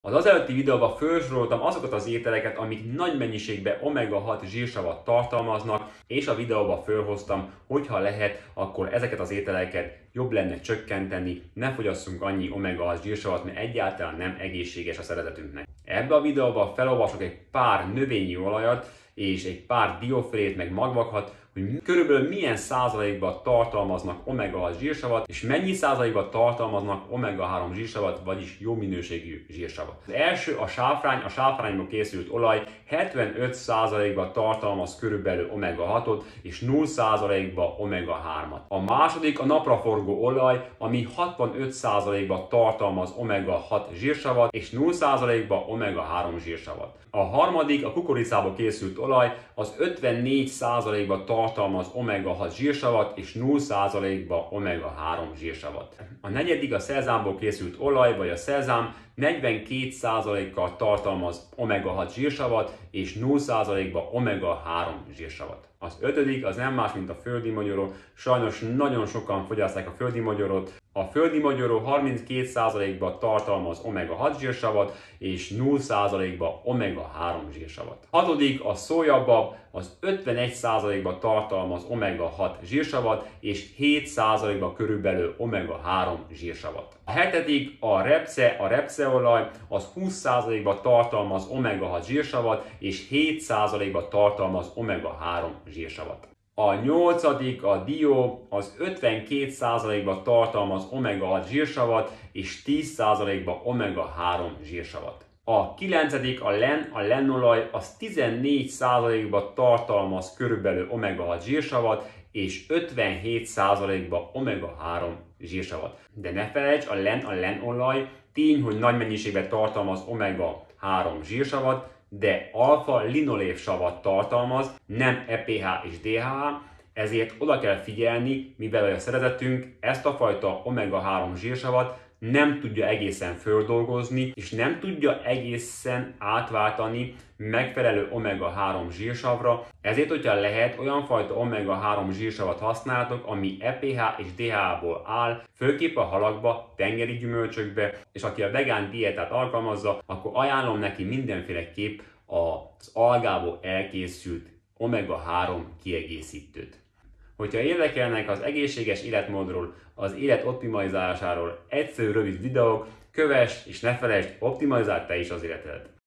Az azelőtti videóban felsoroltam azokat az ételeket, amik nagy mennyiségben omega-6 zsírsavat tartalmaznak, és a videóban felhoztam, hogyha lehet, akkor ezeket az ételeket jobb lenne csökkenteni, ne fogyasszunk annyi omega-6 zsírsavat, mert egyáltalán nem egészséges a szervezetünknek. Ebben a videóban felolvasok egy pár növényi olajat, és egy pár diófélét, meg magvakat, hogy körülbelül milyen százalékban tartalmaznak omega-6 zsírsavat, és mennyi százalékban tartalmaznak omega-3 zsírsavat, vagyis jó minőségű zsírsavat. Az első a sáfrány, a sáfrányból készült olaj 75%-ban tartalmaz körülbelül omega-6-ot, és 0%-ban omega-3-at. A második a napraforgó olaj, ami 65%-ban tartalmaz omega-6 zsírsavat, és 0%-ban omega-3 zsírsavat. A harmadik a kukoricából készült olaj, az 54%-ban tartalmaz omega-6 zsírsavat, és 0%-ban omega-3 zsírsavat. A negyedik a szezámból készült olaj, vagy a szezám, 42%-kal tartalmaz omega-6 zsírsavat, és 0%-ban omega-3 zsírsavat. Az ötödik az nem más, mint a földi mogyoró. Sajnos nagyon sokan fogyasztják a földi mogyorót. A földi mogyoró 32%-ban tartalmaz omega-6 zsírsavat, és 0%-ban omega-3 zsírsavat. A hatodik a szójabab, az 51%-ban tartalmaz omega-6 zsírsavat, és 7%-ban körülbelül omega-3 zsírsavat. A hetedik a repceolaj, az 20%-ban tartalmaz omega-6 zsírsavat, és 7%-ban tartalmaz omega-3 zsírsavat. A nyolcadik a dió, az 52%-ban tartalmaz omega-6 zsírsavat, és 10%-ban omega-3 zsírsavat. A kilencedik a lenolaj, az 14%-ban tartalmaz körülbelül omega-6 zsírsavat, és 57%-ban omega-3 zsírsavat. De ne felejts, a lenolaj tény, hogy nagy mennyiségben tartalmaz omega-3 zsírsavat, de alfa-linolévsavat tartalmaz, nem EPH és DHA, ezért oda kell figyelni, mivel a szervezetünk ezt a fajta omega-3 zsírsavat nem tudja egészen földolgozni, és nem tudja egészen átváltani megfelelő omega-3 zsírsavra. Ezért, hogyha lehet, olyan fajta omega-3 zsírsavat használtok, ami EPH és DHA-ból áll, főképp a halakba, tengeri gyümölcsökbe, és aki a vegán diétát alkalmazza, akkor ajánlom neki mindenféleképp az algából elkészült omega-3 kiegészítőt. Hogyha érdekelnek az egészséges életmódról, az élet optimalizálásáról egyszerű rövid videók, kövess és ne felejtsd, optimalizáld te is az életedet!